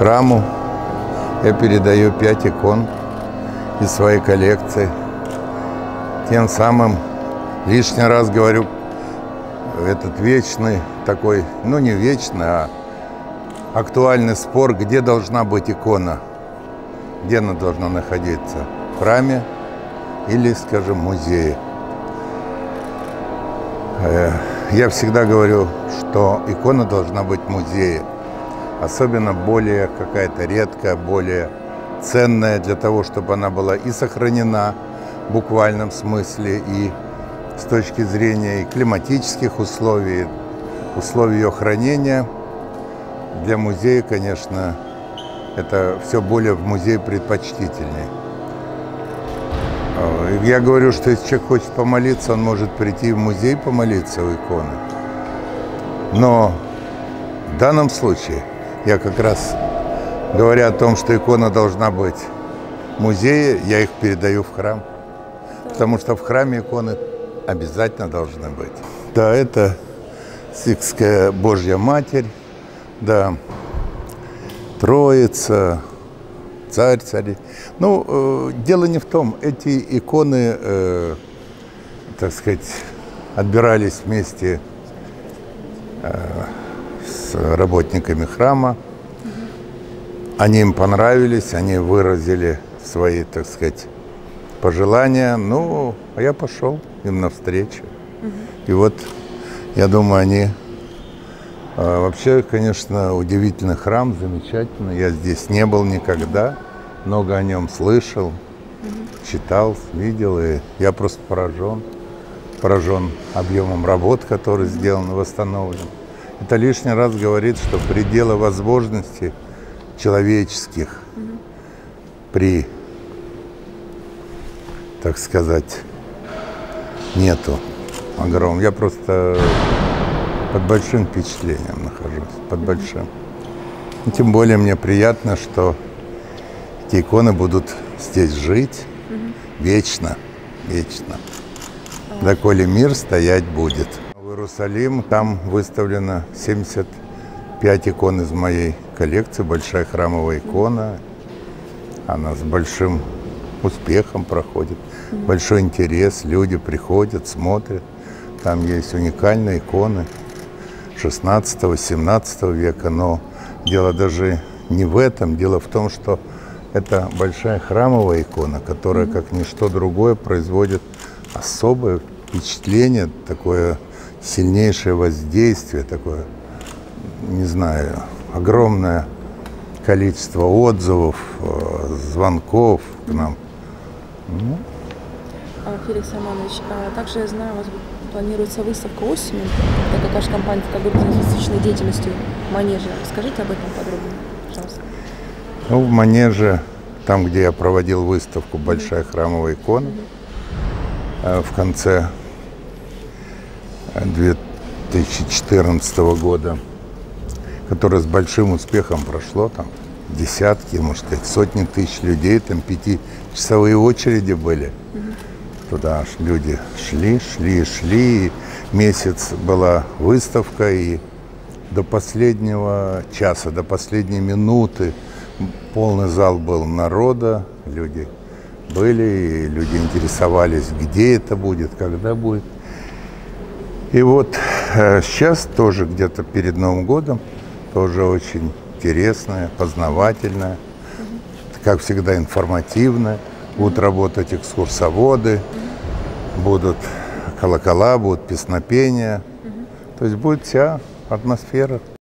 храму я передаю 5 икон из своей коллекции. Тем самым лишний раз говорю, этот вечный такой, ну не вечный, а актуальный спор, где должна быть икона, где она должна находиться, в храме или, скажем, в музее. Я всегда говорю, что икона должна быть в музее, особенно более какая-то редкая, более ценная, для того, чтобы она была и сохранена в буквальном смысле, и с точки зрения и климатических условий, условий ее хранения. Для музея, конечно, это все более в музее предпочтительнее. Я говорю, что если человек хочет помолиться, он может прийти в музей помолиться у иконы. Но в данном случае я как раз, говоря о том, что икона должна быть в музее, я их передаю в храм. Потому что в храме иконы обязательно должны быть. Да, это Сикская Божья Матерь, да, Троица, Царь царей. Ну, дело не в том, эти иконы, так сказать, отбирались вместе с работниками храма. Они им понравились, они выразили свои, так сказать, пожелания. Ну, а я пошел им навстречу. И вот, я думаю, они... Вообще, конечно, удивительный храм, замечательный. Я здесь не был никогда, много о нем слышал, читал, видел, и я просто поражен объемом работ, который сделан, восстановлен. Это лишний раз говорит, что предела возможностей человеческих при, так сказать, нету огромного. Я просто под большим впечатлением нахожусь, под большим. И тем более мне приятно, что эти иконы будут здесь жить вечно, вечно. Доколе мир стоять будет. В Иерусалим там выставлено 75 икон из моей коллекции, большая храмовая икона. Она с большим успехом проходит, большой интерес, люди приходят, смотрят. Там есть уникальные иконы 16-17 века, но дело даже не в этом, дело в том, что это большая храмовая икона, которая, как ничто другое, производит особое впечатление, такое сильнейшее воздействие, такое, не знаю, огромное количество отзывов, звонков к нам. Феликс Романович, также я знаю, у вас планируется выставка осенью, так как ваша компания в туристической деятельностью в Манеже. Расскажите об этом подробнее, пожалуйста. Ну, в Манеже, там, где я проводил выставку «Большая храмовая икона», в конце 2014 года, которое с большим успехом прошло, там десятки, может сказать, сотни тысяч людей, там 5-часовые очереди были. Туда люди шли. Месяц была выставка, и до последнего часа, до последней минуты полный зал был народа, люди были, и люди интересовались, где это будет, когда будет. И вот сейчас тоже где-то перед Новым годом, тоже очень интересная, познавательная, как всегда информативная. Будут работать экскурсоводы, будут колокола, будут песнопения. То есть будет вся атмосфера.